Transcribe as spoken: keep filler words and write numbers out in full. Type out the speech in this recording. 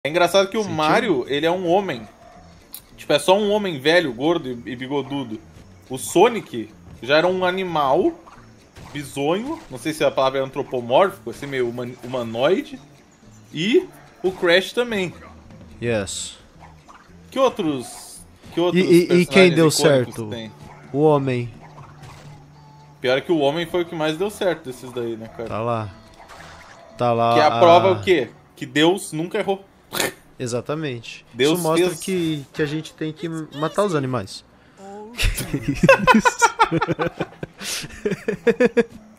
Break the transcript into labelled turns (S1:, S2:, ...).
S1: É engraçado que o
S2: Sentiu?
S1: Mario, ele é um homem. Tipo, é só um homem velho, gordo e e bigodudo. O Sonic já era um animal bizonho, não sei se a palavra é antropomórfico, assim, meio human- humanoide. E o Crash também.
S2: Yes.
S1: Que outros, que
S2: E,
S1: outros
S2: e- e quem
S1: personagens
S2: deu
S1: icônicos
S2: certo?
S1: tem?
S2: O homem.
S1: Pior é que o homem foi o que mais deu certo desses daí, né, cara?
S2: Tá lá. Tá lá
S1: Que é a
S2: a...
S1: prova o quê? Que Deus nunca errou.
S2: Exatamente.
S1: Deus
S2: Isso mostra
S1: fez-
S2: que, que a gente tem que matar os animais.